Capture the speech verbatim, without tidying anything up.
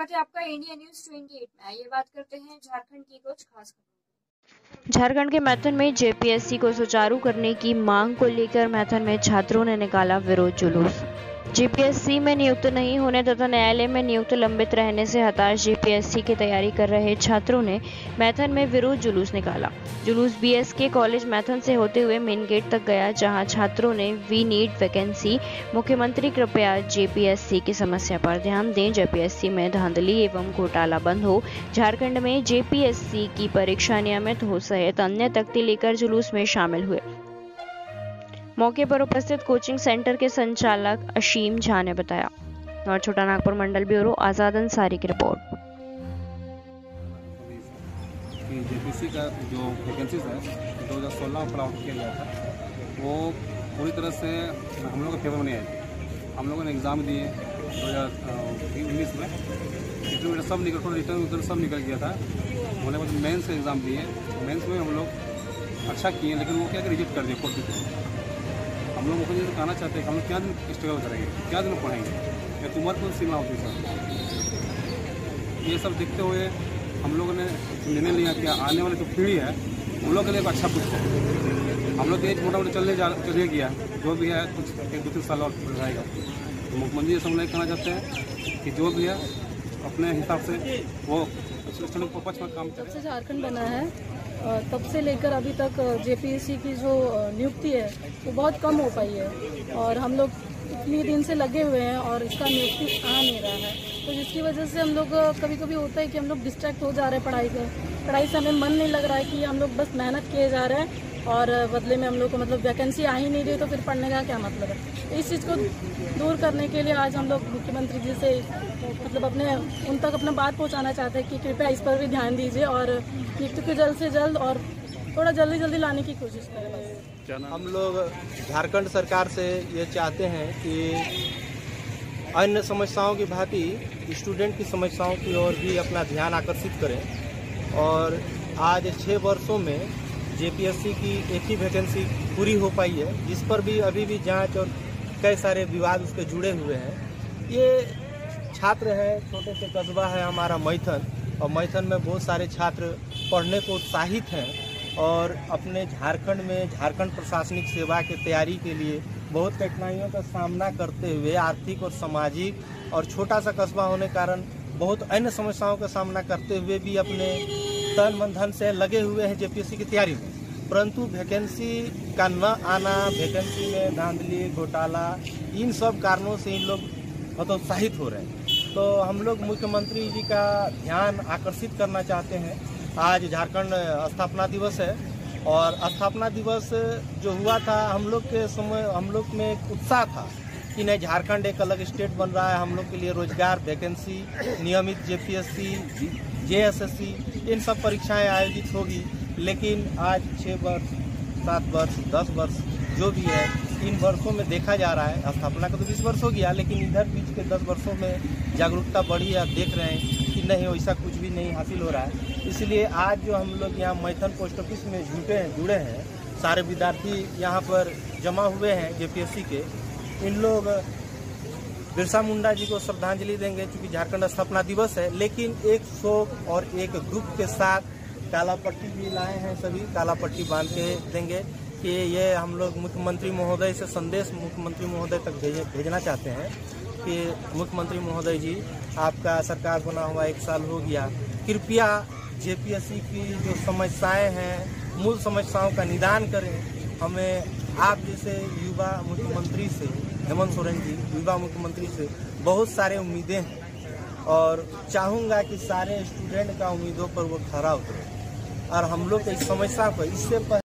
स्वागत है आपका इंडिया न्यूज अट्ठाईस में। आइए बात करते हैं झारखंड की कुछ खास खबरों। झारखंड के मैथन में जेपीएससी को सुचारू करने की मांग को लेकर मैथन में छात्रों ने निकाला विरोध जुलूस। जेपीएससी में नियुक्त नहीं होने तथा न्यायालय में नियुक्त लंबित रहने से हताश जेपीएससी की तैयारी कर रहे छात्रों ने मैथन में विरोध जुलूस निकाला। जुलूस बीएसके कॉलेज मैथन से होते हुए मेन गेट तक गया, जहां छात्रों ने वी नीड वैकेंसी, मुख्यमंत्री कृपया जेपीएससी की समस्या पर ध्यान दें, जेपीएससी में धांधली एवं घोटाला बंद हो, झारखंड में जेपीएससी की परीक्षा नियमित हो सहित अन्य तख्ती लेकर जुलूस में शामिल हुए। मौके पर उपस्थित कोचिंग सेंटर के संचालक अशीम झा ने बताया। और छोटा नागपुर मंडल ब्यूरो आजाद अंसारी की रिपोर्ट। जेपीएससी का जो वैकेंसीज है दो हज़ार सोलह में पुट किया गया था, वो पूरी तरह से हम लोग के फेवर में नहीं आई। हम लोगों ने एग्ज़ाम दिए दो हज़ार उन्नीस में, रिटर्न सब निकल रिटर्न उधर सब निकल गया था। होने के बाद मेंस का एग्ज़ाम दिए, मेंस में हम लोग अच्छा किए, लेकिन वो क्या रिजेक्ट कर दिए कोर्ट में। हम लोग मुख्यमंत्री से कहना चाहते हैं कि हम लोग क्या दिन स्ट्रगल करेंगे, क्या दिन पढ़ेंगे, या तुम्हारी कौन सीमा होती है सर। ये सब देखते हुए हम लोगों ने निर्णय लिया कि आने वाली जो पीढ़ी है उन लोग के लिए अच्छा कुछ है। हम लोग एज मोटा मोटा चलने जा चलिए गया, जो भी है कुछ एक दो तीन साल और रहेगा। तो मुख्यमंत्री से हम लोग कहना चाहते हैं कि जो भी है अपने हिसाब से वो पक्ष में काम जब से झारखंड बना है तब से लेकर अभी तक जेपीएससी की जो नियुक्ति है वो बहुत कम हो पाई है, और हम लोग इतनी दिन से लगे हुए हैं और इसका नियुक्ति आ नहीं रहा है। तो जिसकी वजह से हम लोग कभी कभी होता है कि हम लोग डिस्ट्रैक्ट हो जा रहे हैं पढ़ाई से पढ़ाई से हमें मन नहीं लग रहा है कि हम लोग बस मेहनत किए जा रहे हैं और बदले में हम लोग को मतलब वैकेंसी आ ही नहीं रही, तो फिर पढ़ने का क्या मतलब है। इस चीज़ को दूर करने के लिए आज हम लोग मुख्यमंत्री जी से मतलब अपने उन तक अपना बात पहुंचाना चाहते हैं कि कृपया इस पर भी ध्यान दीजिए और नियुक्ति को जल्द से जल्द और थोड़ा जल्दी जल्दी लाने की कोशिश करें। बस हम लोग झारखंड सरकार से ये चाहते हैं कि अन्य समस्याओं की भांति स्टूडेंट की समस्याओं की ओर भी अपना ध्यान आकर्षित करें। और आज छः वर्षों में जेपीएससी की एक ही वैकेंसी पूरी हो पाई है, जिस पर भी अभी भी जांच और कई सारे विवाद उसके जुड़े हुए हैं। ये छात्र है, छोटे से कस्बा है हमारा मैथन, और मैथन में बहुत सारे छात्र पढ़ने को उत्साहित हैं और अपने झारखंड में झारखंड प्रशासनिक सेवा की तैयारी के लिए बहुत कठिनाइयों का सामना करते हुए आर्थिक और सामाजिक और छोटा सा कस्बा होने के कारण बहुत अन्य समस्याओं का सामना करते हुए भी अपने तन मन धन से लगे हुए हैं जेपीएससी की तैयारी में। परंतु वैकेंसी का न आना, वैकेंसी में धांधली घोटाला, इन सब कारणों से इन लोग बहुत उत्साहित हो रहे हैं। तो हम लोग मुख्यमंत्री जी का ध्यान आकर्षित करना चाहते हैं। आज झारखंड स्थापना दिवस है और स्थापना दिवस जो हुआ था, हम लोग के समय हम लोग में एक उत्साह था कि नहीं, झारखंड एक अलग स्टेट बन रहा है, हम लोग के लिए रोजगार, वैकेंसी, नियमित जेपीएससी, जेएसएससी, इन सब परीक्षाएं आयोजित होगी। लेकिन आज छः वर्ष, सात वर्ष, दस वर्ष जो भी है, इन वर्षों में देखा जा रहा है, स्थापना का तो बीस वर्ष हो गया, लेकिन इधर बीच के दस वर्षों में जागरूकता बढ़ी है। देख रहे हैं कि नहीं, वैसा कुछ भी नहीं हासिल हो रहा है। इसलिए आज जो हम लोग यहाँ मैथन पोस्ट ऑफिस में जुटे हैं जुड़े हैं, सारे विद्यार्थी यहाँ पर जमा हुए हैं जेपीएससी के। इन लोग बिरसा मुंडा जी को श्रद्धांजलि देंगे क्योंकि झारखंड स्थापना दिवस है, लेकिन एक शोक और एक दुख के साथ काला पट्टी भी लाए हैं, सभी काला पट्टी बांध के देंगे कि ये हम लोग मुख्यमंत्री महोदय से संदेश मुख्यमंत्री महोदय तक भेज, भेजना चाहते हैं कि मुख्यमंत्री महोदय जी, आपका सरकार बना हुआ एक साल हो गया, कृपया जेपीएससी की जो समस्याएं हैं, मूल समस्याओं का निदान करें। हमें आप जैसे युवा मुख्यमंत्री से, हेमंत सोरेन जी युवा मुख्यमंत्री से बहुत सारे उम्मीदें हैं और चाहूँगा कि सारे स्टूडेंट का उम्मीदों पर वो खरा उतरे और हम लोग इस समस्या पर इससे